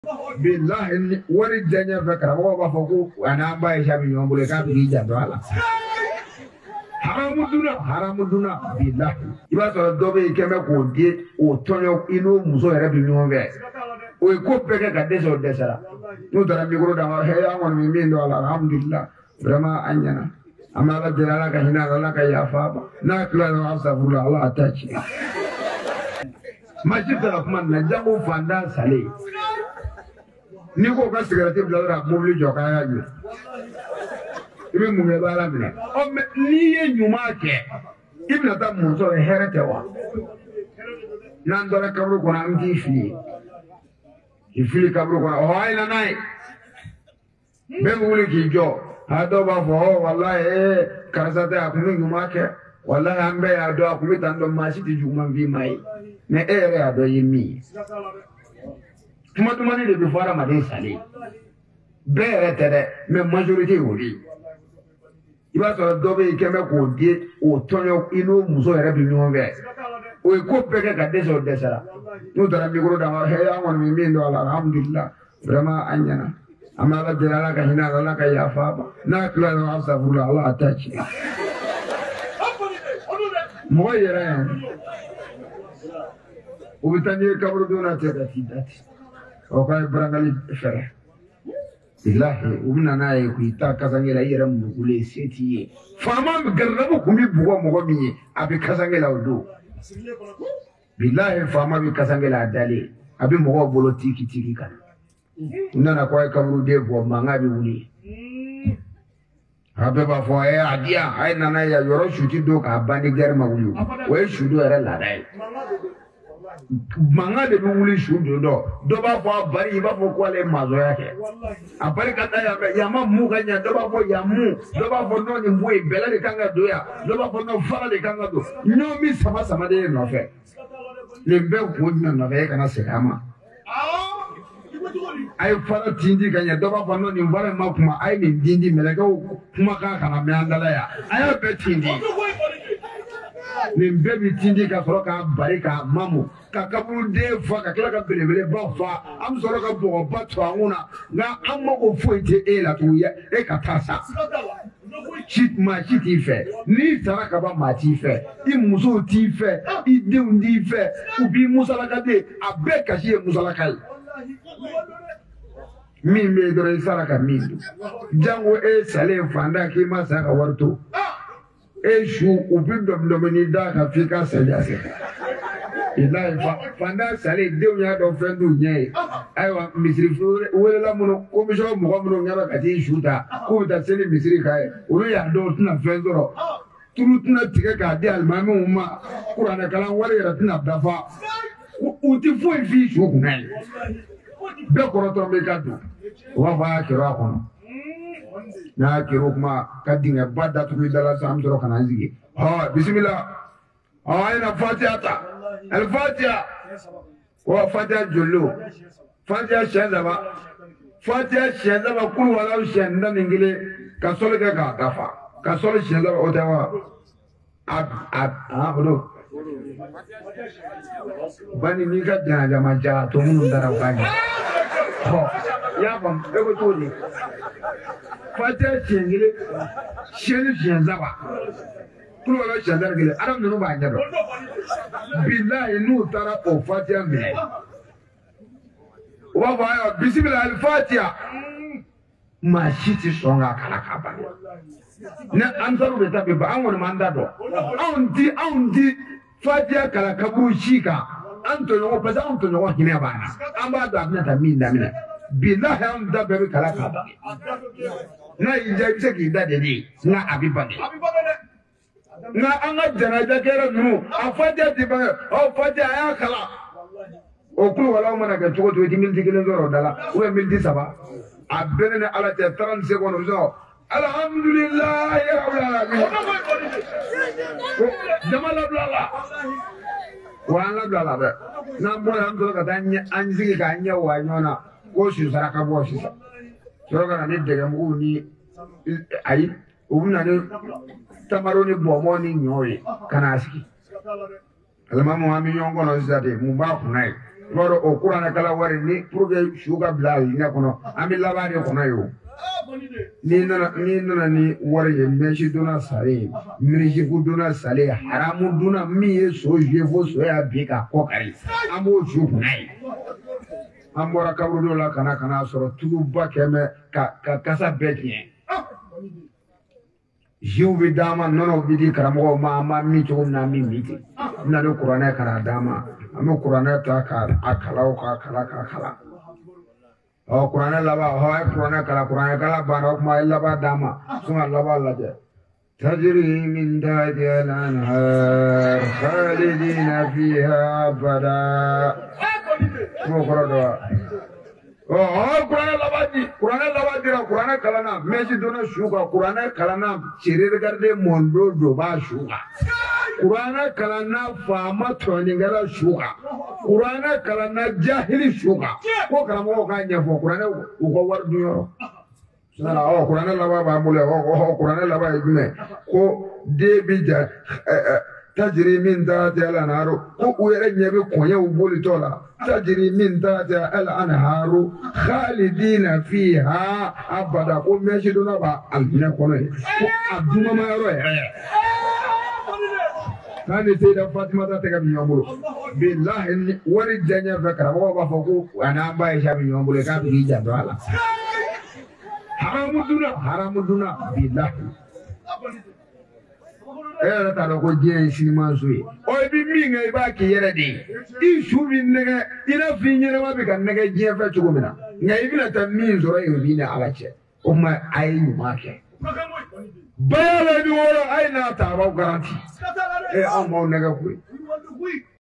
billahi wari janya fa karamo ba foko ana ba ya shabi nyombo ka bi jando ala haramuduna billahi iba so dobe keme ko die o tonyo ino muso yere bi nyombe o ko peke ka deso desara no dara mi goro da he ya won mi ndo ala alhamdulillah vraiment anyana amala jalala ka hina ala ka ya fa na kula na astaghfirullah Allah atachi majid rahman na jago fanda sale ni ko ka sigarati bladra mobili joka ya ju ibe munge bala mina o me ni ye nyuma ke ibna ta mun so herete wa nan dora kabru ko nan ti fi ifili kabru ko o ay na nay be wuli ki jo hado ba fo wallahi karsate akumi nyuma ke wallahi ambe ya do akumi tan do masiti juma vi mai me ere ado yimi tuma ni de bi fara ma de sale bere tere me majorité wori iba so dobe keme ko die o tonyo ino muso yere bi nyombe o ko peke ka deso desara no dara mi goro da he ya won mi ndo ala alhamdulillah vraiment anyana amala jalala ka hina ala ka ya fa na kula na astaghfirullah Allah atachi mo yere ubitani kabru dona teda fidati o kay brangali fere billahi umna naye kuita kasangela yera mugule setiye fama garrabu kumi bugo mogo mi abi kasangela odo billahi fama bi kasangela dale abi mogo bolo tiki tiki kan nana kwa kabru de bo manga bi wuli habe ba fo e adia ay nana ya yoro shuti do ka bandi garma wuli o e shudo era la dai manga de wuli shudo do ba fo bari ba fo ko le mazo yake abari kata ya ma mu ganya do ba fo ya mu do ba fo no ni mu e bela de kanga do ya do ba fo no fara de kanga do nyomi sama sama de no fe le be ko no fe kana se kama ay fara tindi ganya do ba fo no ni wara ma kuma ay ni dindi melega kuma ka kana me andala ya ay be tindi ni bebi tindi ka soro ka bari ka mamu ka kaburu de fa ka kila ka belebele ba fa am soro ka bogo ba to anguna nga amma ko foite e la to ya e ka tasa chit ma chit ife ni taraka ba ma ti fe I muso ti fe I de undi fe ubi musala ka de abe ka shi musala kai mi me dore saraka mi jango e sale fanda ki ma saka warto e shu ubi domini da ka fika sejase ila fanda sale de nya do fendu nye aywa misri wele la muno commission mo mo ngara ka ti shuta ko da sele misri kai ulu ya do tuna fendoro tulu tuna tige ka di almami umma qur'ana kala wale ya tuna dafa uti fo fi shu kunai be ko to me ka do wa fa kira kono na kiro kuma kadinga badda tu dala sam doro kana zigi ha bismillah ayna fatihata al fatiha wa fatiha jullu fatiha shazaba kul wala shanda ngile ka solo ka dafa ka solo shazaba otawa bro bani ni ka jana maja to mun dara bani ho ya bam ego to ni fatiha shengile shenu shazaba kul wala shanda ngile aram no ba njado billahi nu tara o fatiha me wa ba bismillah al fatiha ma shiti songa kala kaba na antaru de tabe ba an woni manda do aundi fatiha kala kabu shika anto yo pesa anto yo hine bana amba do abna ta minda mina billahi am da be kala kaba na ija bise ki da de ni na abibane na anga janaja kera nu afatiha di ba o fatiha ya kala o kulu wala mana ka chogo to minti kelen zoro dala o minti saba abene ala te 30 secondes zo alhamdulillah ya rabbil alamin jamala blala wala blala be na mo hamdo ka tanya anjigi ka anya wa nyona ko shi saraka bo shi so ga ni de mu ni ai ubuna ni tamaroni bomo ni nyoy kana asiki alama mo ami yongo no zade mu ba kunai Moro o kuranɛ kala wari ni pour que su ka bila ne kɔnɔ an bɛ laban de kɔnɔ ye o ni nana ni wari ye mɛsi donna salen minisiku donna salen haramu donna min ye so joué fo so y'a bin k'a kɔ kari an b'o su kunna ye an bɔra kaburu dɔ la ka na sɔrɔ tuluba kɛmɛ ka kasa bɛɛ tiɲɛ jiw bɛ d'an ma nɔnɔw bɛ di karamɔgɔw ma an b'a min cogo min na an bɛ min ten n bɛna ni kuranɛ ka na d'an ma an bɛ kuranɛ ta k'a kalaw k'a kala kuranɛ laban a ye kuranɛ kala banna o kuma a ye laban d'an ma sɔn ka laban lajɛ tajiri min tahtiha al-anhar khalidina fiha abada m'o kɔrɔ dɔn wa kuranɛ laban dira kuranɛ kalanna mɛsi donna su kan kuranɛ kalanna chéri regarder mondo do b'a su kan kuranɛ kalanna faama tɔnikɛla su kan kuranɛ kalanna jahili su kan ko karamɔgɔw k'a ɲɛfɔ kuranɛ u ka wari dun yɔrɔ kuranɛ laban b'an bolo kuranɛ laban ye jumɛn ko den bi ja tajiri min tahtiha al-anhar ko u yɛrɛ ɲɛ bɛ kɔɲɛw bolitɔ la tajiri min tahtiha al-anhar khalidina fiha abada ko mɛsi donna b'a alijinɛ kɔnɔ ye ko a dumama yɔrɔ yɛrɛ k'a ni Seyida Fatimata tɛgɛ bɛ ɲɔgɔn bolo bilahi wari diyaɲɛ fɛ karamɔgɔw b'a fɔ ko a n'an ba Ayisa bɛ ɲɔgɔn bolo k'a bɛ k'i janto a la haramu dunna bilahi e yɛrɛ t'a dɔn ko diɲɛ ye sinimanso ye i bɛ min kɛ i b'a k'i yɛrɛ de ye i su bɛ nɛgɛ i n'a fɔ i ɲɛnama bɛ ka nɛgɛ diɲɛ fɛ cogo min na nka i bɛna taa min sɔrɔ yen o b'i ni Ala cɛ o tuma a ye ɲuman kɛ bɛɛ la ni wɔɔrɔ a ye n'a ta a b'aw garanti anw b'aw nɛgɛ koyi